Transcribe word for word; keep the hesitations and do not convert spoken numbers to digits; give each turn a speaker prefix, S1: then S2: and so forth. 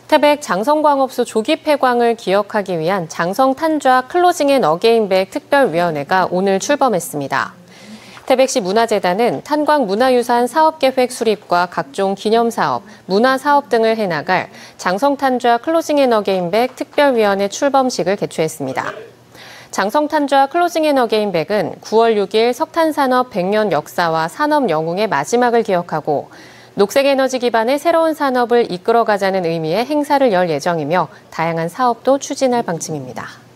S1: 태백 장성광업소 조기 폐광을 기억하기 위한 장성탄좌 클로징 앤 어게인백 특별위원회가 오늘 출범했습니다. 태백시 문화재단은 탄광 문화유산 사업계획 수립과 각종 기념사업, 문화사업 등을 해나갈 장성탄좌 클로징 앤 어게인백 특별위원회 출범식을 개최했습니다. 장성탄좌 클로징 앤 어게인백은 구월 육일 석탄산업 백 년 역사와 산업 영웅의 마지막을 기억하고 녹색에너지 기반의 새로운 산업을 이끌어가자는 의미의 행사를 열 예정이며 다양한 사업도 추진할 방침입니다.